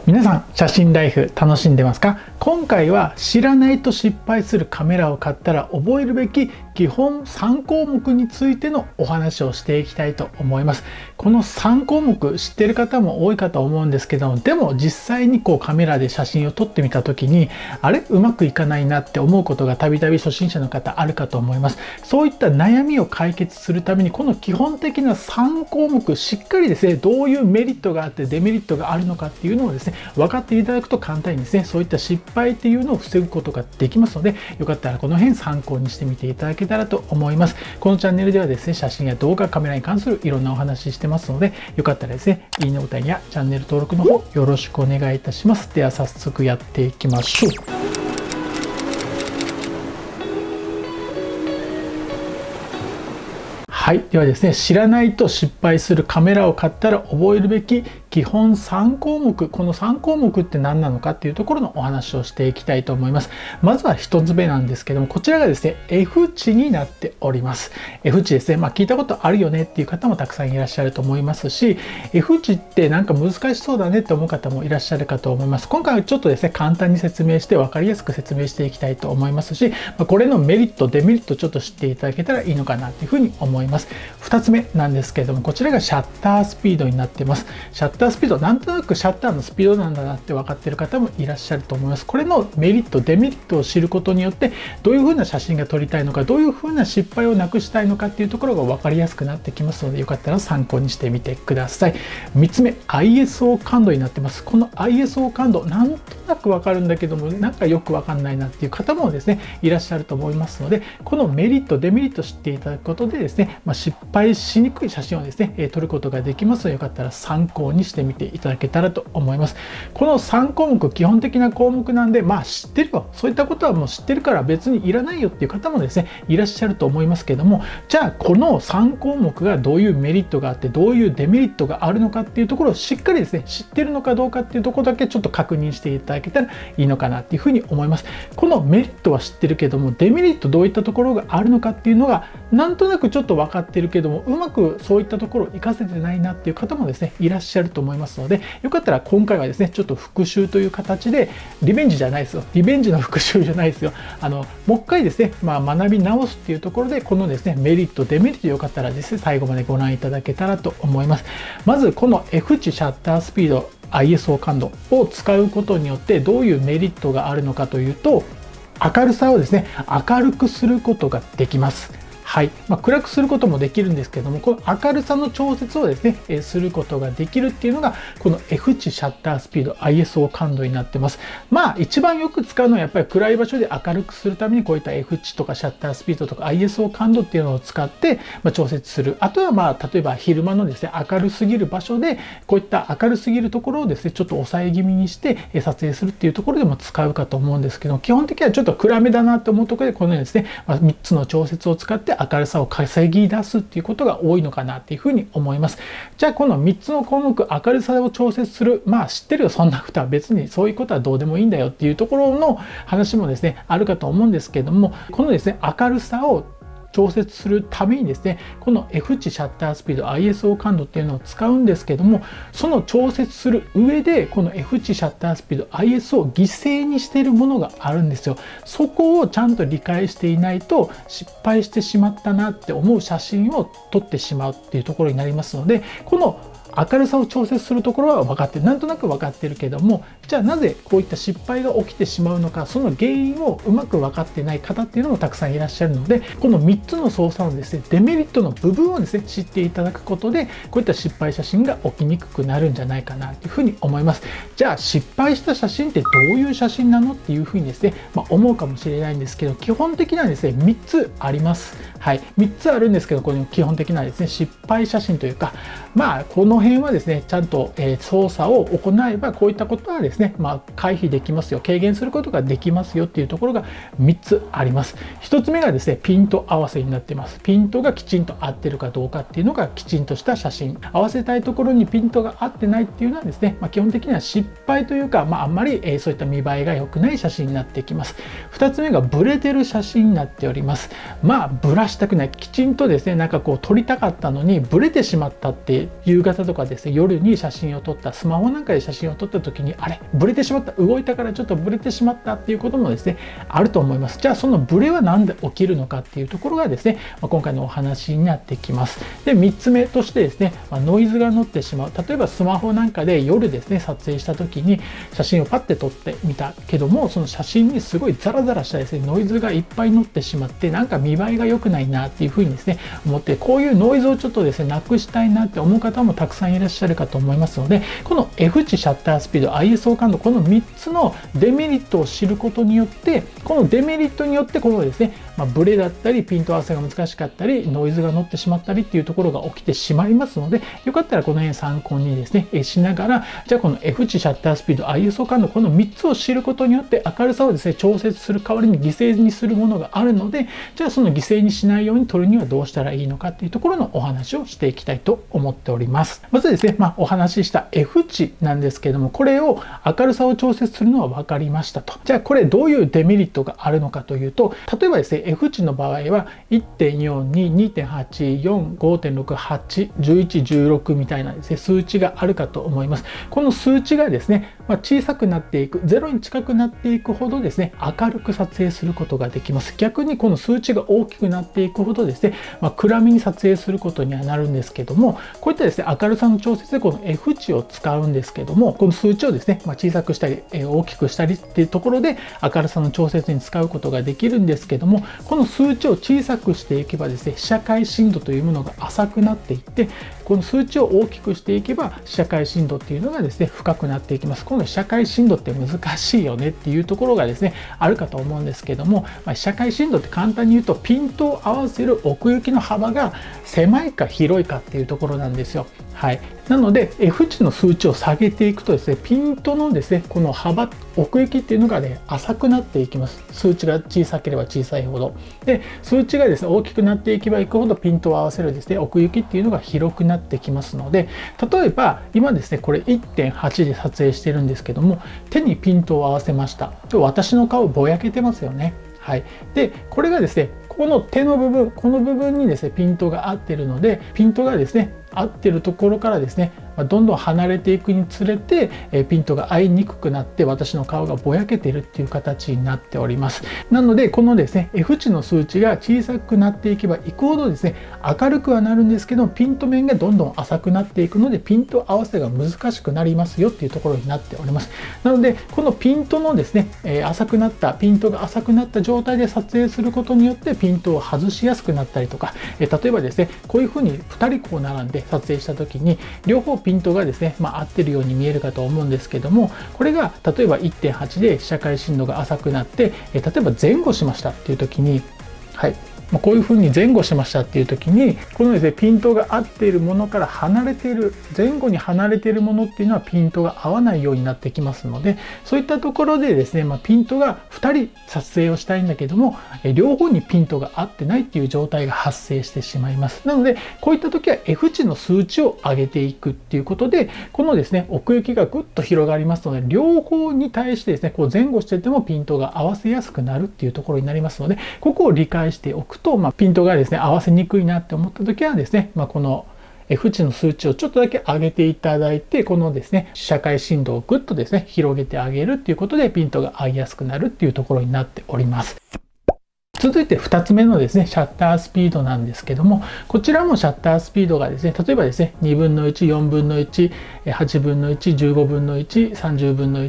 皆さん写真ライフ楽しんでますか？今回は知らないと失敗するカメラを買ったら覚えるべき基本3項目についてのお話をしていきたいと思います。この3項目知ってる方も多いかと思うんですけども、でも実際にカメラで写真を撮ってみた時にあれうまくいかないなって思うことがたびたび初心者の方あるかと思います。そういった悩みを解決するためにこの基本的な3項目しっかりですね、どういうメリットがあってデメリットがあるのかっていうのをですね分かっていただくと簡単にですねそういった失敗っていうのを防ぐことができますので、よかったらこの辺参考にしてみていただけたらと思います。このチャンネルではですね写真や動画、カメラに関するいろんなお話してますので、よかったらですねいいねボタンやチャンネル登録の方よろしくお願いいたします。では早速やっていきましょう。はい、ではですね、知らないと失敗するカメラを買ったら覚えるべき基本3項目、この3項目って何なのかっていうところのお話をしていきたいと思います。まずは1つ目なんですけども、こちらがですね F 値になっております。F 値ですね、聞いたことあるよねっていう方もたくさんいらっしゃると思いますし、 F 値ってなんか難しそうだねって思う方もいらっしゃるかと思います。今回はちょっとですね簡単に説明して分かりやすく説明していきたいと思いますし、これのメリットデメリットちょっと知っていただけたらいいのかなっていうふうに思います。2つ目なんですけれども、こちらがシャッタースピードになっています。シャッタースピード、なんとなくシャッターのスピードなんだなって分かっている方もいらっしゃると思います。これのメリットデメリットを知ることによってどういう風な写真が撮りたいのか、どういう風な失敗をなくしたいのかっていうところが分かりやすくなってきますので、よかったら参考にしてみてください。3つ目 ISO 感度になってます。この ISO 感度なんとなく分かるんだけどもなんかよく分かんないなっていう方もですねいらっしゃると思いますので、このメリットデメリットを知っていただくことでですね、失敗しにくい写真をですね撮ることができますので、よかったら参考にしてみていただけたらと思います。この3項目基本的な項目なんで、知ってるよ、そういったことはもう知ってるから別にいらないよっていう方もですねいらっしゃると思いますけれども、じゃあこの3項目がどういうメリットがあってどういうデメリットがあるのかっていうところをしっかりですね知ってるのかどうかっていうところだけちょっと確認していただけたらいいのかなっていうふうに思います。このメリットは知ってるけどもデメリットどういったところがあるのかっていうのがなんとなくちょっと分かってるけどもうまくそういったところを活かせてないなっていう方もですねいらっしゃると思いますので、よかったら今回はですねちょっと復習という形で、リベンジじゃないですよ、リベンジの復習じゃないですよ、もう一回ですね、学び直すっていうところでこのですねメリットデメリットよかったらですね最後までご覧いただけたらと思います。まずこの F 値シャッタースピード ISO 感度を使うことによってどういうメリットがあるのかというと、明るさをですね明るくすることができます。はい、暗くすることもできるんですけども、この明るさの調節をですねすることができるっていうのがこの F 値シャッタースピード ISO 感度になってます。一番よく使うのはやっぱり暗い場所で明るくするためにこういった F 値とかシャッタースピードとか ISO 感度っていうのを使って調節する。あとは例えば昼間のですね明るすぎる場所でこういった明るすぎるところをですねちょっと抑え気味にして撮影するっていうところでも使うかと思うんですけど、基本的にはちょっと暗めだなと思うところでこのようにですね3つの調節を使って明るさを稼ぎ出すっていうことが多いのかなっていうふうに思います。じゃあこの3つの項目明るさを調節する、知ってるよそんなことは、別にそういうことはどうでもいいんだよっていうところの話もですねあるかと思うんですけども、このですね明るさを調節するためにですねこの F 値シャッタースピード ISO 感度っていうのを使うんですけども、その調節する上でこの F 値シャッタースピード ISO を犠牲にしているものがあるんですよ。そこをちゃんと理解していないと失敗してしまったなって思う写真を撮ってしまうっていうところになりますので、この明るさを調節するところは分かってる、なんとなく分かってるけども、じゃあなぜこういった失敗が起きてしまうのか、その原因をうまく分かってない方っていうのもたくさんいらっしゃるので、この3つの操作のですねデメリットの部分をですね知っていただくことでこういった失敗写真が起きにくくなるんじゃないかなというふうに思います。じゃあ失敗した写真ってどういう写真なのっていうふうにですね、思うかもしれないんですけど、基本的にはですね3つあります。はい、3つあるんですけど、この基本的なですね失敗写真というか、この辺はですねちゃんと操作を行えばこういったことはですね回避できますよ、軽減することができますよっていうところが3つあります。1つ目がですねピント合わせになっています。ピントがきちんと合ってるかどうかっていうのがきちんとした写真、合わせたいところにピントが合ってないっていうのはですね、基本的には失敗というか、あんまりそういった見栄えが良くない写真になってきます。2つ目がブレてる写真になっております。ブラしたくない、きちんとですね撮りたかったのにブレてしまったって夕方とかですね、夜に写真を撮った、スマホなんかで写真を撮った時に、あれブレてしまった、動いたからちょっとブレてしまったっていうこともですねあると思います。じゃあそのブレは何で起きるのかっていうところがですね、今回のお話になってきます。で3つ目としてですね、ノイズが乗ってしまう。例えばスマホなんかで夜ですね撮影した時に写真をパッて撮ってみたけども、その写真にすごいザラザラしたですねノイズがいっぱい乗ってしまって、なんか見栄えが良くないなっていうふうにですね思って、こういうノイズをちょっとですねなくしたいなって思う方もたくさんいらっしゃるかと思いますので、この F 値シャッタースピード、 ISO 感度、この3つのデメリットを知ることによって、このデメリットによってこのですね、ブレだったりピント合わせが難しかったりノイズが乗ってしまったりっていうところが起きてしまいますので、よかったらこの辺参考にですねしながら、じゃあこの F 値シャッタースピード、 ISO 感度、この3つを知ることによって明るさをですね調節する代わりに犠牲にするものがあるので、じゃあその犠牲にしないように撮るにはどうしたらいいのかっていうところのお話をしていきたいと思っております。まずですね、お話しした F 値なんですけども、これを明るさを調節するのは分かりましたと。じゃあこれどういうデメリットがあるのかというと、例えばですね F 値の場合は 1.42、2.8、4、5.6、8、11、16みたいなですね数値があるかと思います。この数値がですね、小さくなっていく、0に近くなっていくほどですね明るく撮影することができます。逆にこの数値が大きくなっていくほどですね、暗めに撮影することにはなるんですけども、こういったですね明るさの調節でこの F 値を使うんですけども、この数値をですね、小さくしたり大きくしたりっていうところで明るさの調節に使うことができるんですけども、この数値を小さくしていけばですね被写界深度というものが浅くなっていって、この数値を大きくしていけば被写界深度っていうのがですね深くなっていきます。この被写界深度って難しいよねっていうところがですねあるかと思うんですけども、被写界深度って簡単に言うとピントを合わせる奥行きの幅が狭いか広いかっていうところなんですよ。はい、なので F 値の数値を下げていくとですね、ピントのですねこの幅、奥行きっていうのがね浅くなっていきます。数値が小さければ小さいほど、で数値がですね大きくなっていけばいくほどピントを合わせるですね奥行きっていうのが広くなってきますので、例えば今ですねこれ 1.8 で撮影してるんですけども、手にピントを合わせました。私の顔ぼやけてますよね。はい、でこれがですねこの手の部分、この部分にですねピントが合ってるので、ピントがですね合ってるところからですねどんどん離れていくにつれてピントが合いにくくなって私の顔がぼやけているっていう形になっております。なのでこのですね F 値の数値が小さくなっていけばいくほどですね明るくはなるんですけど、ピント面がどんどん浅くなっていくのでピント合わせが難しくなりますよっていうところになっております。なのでこのピントのですね浅くなったピントが浅くなった状態で撮影することによってピントを外しやすくなったりとか、例えばですねこういうふうに2人こう並んで撮影した時に両方ピントがですね、合ってるように見えるかと思うんですけども、これが例えば 1.8 で被写界深度が浅くなって、例えば前後しましたっていう時に、はい、こういうふうに前後しましたっていう時に、このですねピントが合っているものから離れている、前後に離れているものっていうのはピントが合わないようになってきますので、そういったところでですね、ピントが2人撮影をしたいんだけども両方にピントが合ってないっていう状態が発生してしまいます。なのでこういった時は F 値の数値を上げていくっていうことで、このですね奥行きがぐっと広がりますので、両方に対してですねこう前後しててもピントが合わせやすくなるっていうところになりますので、ここを理解しておくと、ピントがですね合わせにくいなって思った時はですね、この F 値の数値をちょっとだけ上げていただいて、このですね被写界深度をぐっとですね広げてあげるっていうことでピントが合いやすくなるっていうところになっております。続いて2つ目のですねシャッタースピードなんですけども、こちらもシャッタースピードがですね、例えばですね2分の1、4分の1、8分の1、15分の1、30分の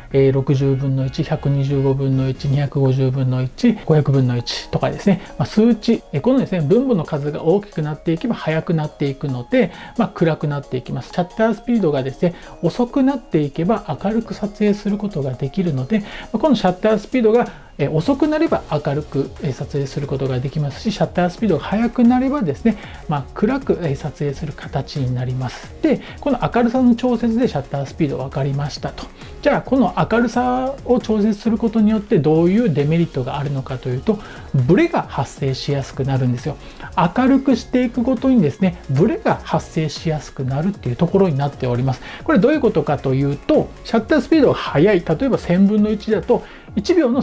1、60分の1、125分の1、250分の1、500分の1とかですね、数値、このですね分母の数が大きくなっていけば速くなっていくので、暗くなっていきます。シャッタースピードがですね遅くなっていけば明るく撮影することができるので、このシャッタースピードが遅くなれば明るく撮影することができますし、シャッタースピードが速くなればですね、暗く撮影する形になります。で、この明るさの調節でシャッタースピード分かりましたと。じゃあこの明るさを調節することによってどういうデメリットがあるのかというと、ブレが発生しやすくなるんですよ。明るくしていくごとにですねブレが発生しやすくなるっていうところになっております。これどういうことかというと、シャッタースピードが速い、例えば1000分の1だと1秒の1000分の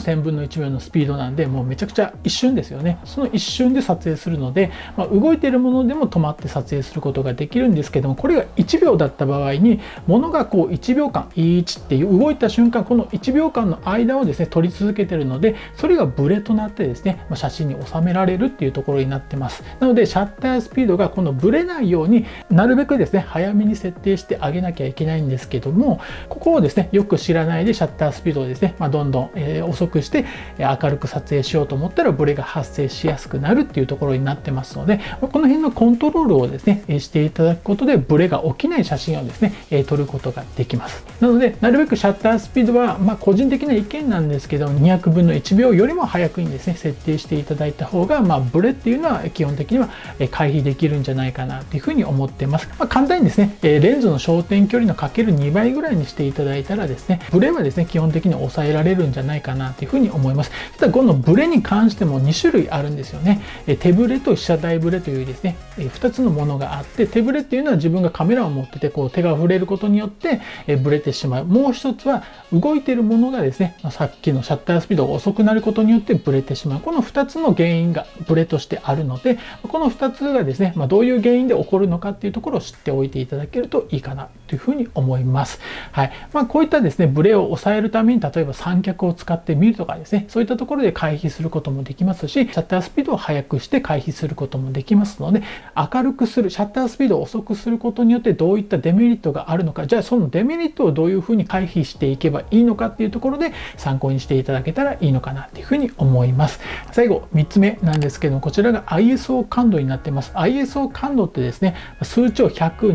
1秒のスピードなんで、もうめちゃくちゃ一瞬ですよね。その一瞬で撮影するので、動いているものでも止まって撮影することができるんですけども、これが1秒だった場合に、ものがこう1秒間1っていう動いた瞬間、この1秒間の間をですね撮り続けているので、それがブレとなってですね写真に収められるっていうところになってます。なのでシャッタースピードがこのブレないようになるべくですね早めに設定してあげなきゃいけないんですけども、ここをですねよく知らないでシャッタースピードをですね、どんどん遅くして明るく撮影しようと思ったらブレが発生しやすくなるっていうところになってますので、この辺のコントロールをですねしていただくことでブレが起きない写真をですね撮ることができます。なのでなるべくシャッタースピードは個人的な意見なんですけど、200分の1秒よりも早くにですね設定していただいた方がブレっていうのは基本的には回避できるんじゃないかなというふうに思ってます。簡単にですねレンズの焦点距離のかける2倍ぐらいにしていただいたらですねブレはですね基本的に抑えられるんじゃないかなというふうに思います。ただこのブレに関しても2種類あるんですよね。手ブレと被写体ブレというですね2つのものがあって、手ブレっていうのは自分がカメラを持っててこう手が触れることによってブレてしまう。もう一つは動いているものがですねさっきのシャッタースピードが遅くなることによってブレてしまう。この2つの原因がブレとしてあるので、この2つがですねどういう原因で起こるのかっていうところを知っておいていただけるといいかなというふうに思います。はい。こういったですねブレを抑えるために例えば三脚を使ってみるとかですね、そういったところで回避することもできますし、シャッタースピードを速くして回避することもできますので、明るくするシャッタースピードを遅くすることによってどういったデメリットがあるのか、じゃあそのデメリットをどういうふうに回避していけばいいのかっていうところで参考にしていただけたらいいのかなっていうふうに思います。最後3つ目なんですけども、こちらが ISO 感度になっています。ISO 感度ってですね、数値を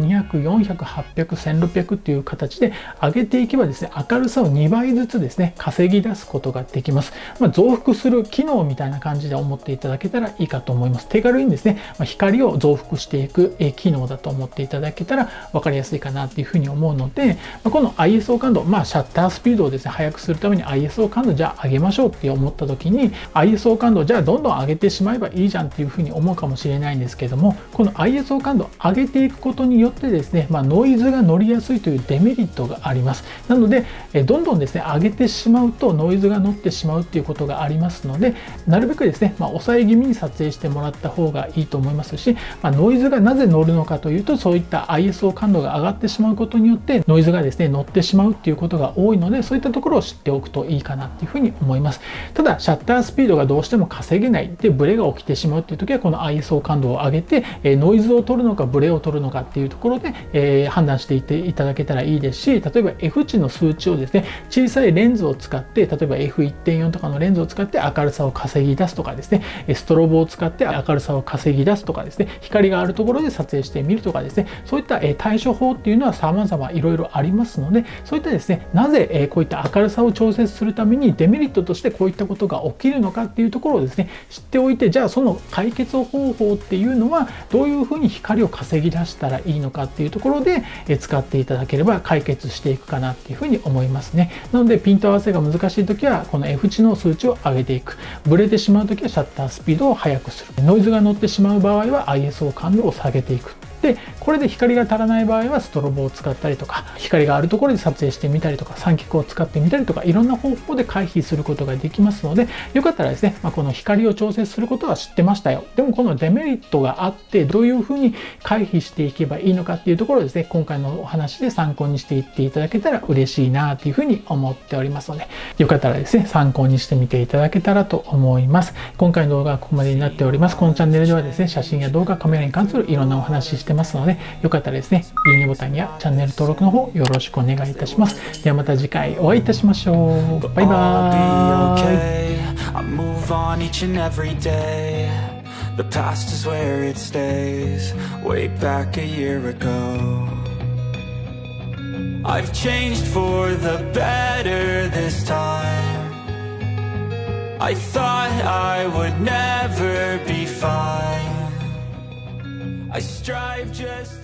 100、200、400、800、1600っていう形で上げていけばですね、明るさを2倍ずつですね稼ぎ出すことができます。増幅する機能みたいな感じで思っていただけたらいいかと思います。手軽にですね、光を増幅していく機能だと思っていただけたら分かりやすいかなっていうふうに思うので、この ISO 感度、シャッタースピードをですね速くするために ISO 感度じゃあ上げましょうって思った時に、 ISO 感度じゃあどんどん上げてしまえばいいじゃんっていうふうに思うかもしれないんですけども、この ISO 感度を上げていくことによってですね、ノイズが乗りやすいというデメリットがあります。なのでどんどんですね上げてしまうとノイズが乗ってしまうっていうことがありますので、なるべくですね、抑え気味に撮影してもらった方がいいと思いますし、ノイズがなぜ乗るのかというと、そういった ISO 感度が上がってしまうことによってノイズがですね乗ってしまうっていうことが多いので、そういったところを知っておくといいかなっていうふうに思います。ただシャッタースピードがどうしても稼げないでブレが起きてしまうっていう時は、この ISO 感度を上げてノイズを取るのかブレを取るのかっていうところで判断していただけたらいいですし、例えば F 値の数値をですね小さいレンズを使って、例えば F1.4 とかのレンズを使って明るさを稼ぎ出すとかですね、ストロボを使って明るさを稼ぎ出すとかですね、光があるところで撮影してみるとかですね、そういった対処法っていうのは様々いろいろありますので、そういったですね、なぜこういった明るさを調節するためにデメリットとしてこういったことが起きるのかっていうところをですね知っておいて、じゃあその解決方法っていうのはどういうふうに光を稼ぎ出したらいいのかっていうところで使っていただければ解決していくかなっていうふうに思いますね。なのでピント合わせが難しい時はこの F 値の数値を上げていく、ブレてしまう時はシャッタースピードを速くする、ノイズが乗ってしまう場合は ISO 感度を下げていく。でこれで光が足らない場合はストロボを使ったりとか、光があるところで撮影してみたりとか、三脚を使ってみたりとか、いろんな方法で回避することができますので、よかったらですね、この光を調節することは知ってましたよ、でもこのデメリットがあってどういうふうに回避していけばいいのかっていうところをですね、今回のお話で参考にしていっていただけたら嬉しいなというふうに思っておりますので、よかったらですね参考にしてみていただけたらと思います。今回の動画はここまでになっております。このチャンネルではですね、写真や動画、カメラに関するいろんなお話してますので、よかったらですね、いいねボタンやチャンネル登録の方よろしくお願いいたします。ではまた次回お会いいたしましょう。バイバーイ。The past is where it stays, way back a year ago. I've changed for the better this time. I thought I would never be fine. I strive just